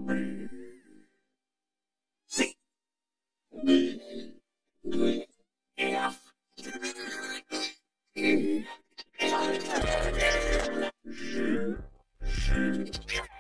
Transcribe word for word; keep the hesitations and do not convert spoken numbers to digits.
C B E F G H I J K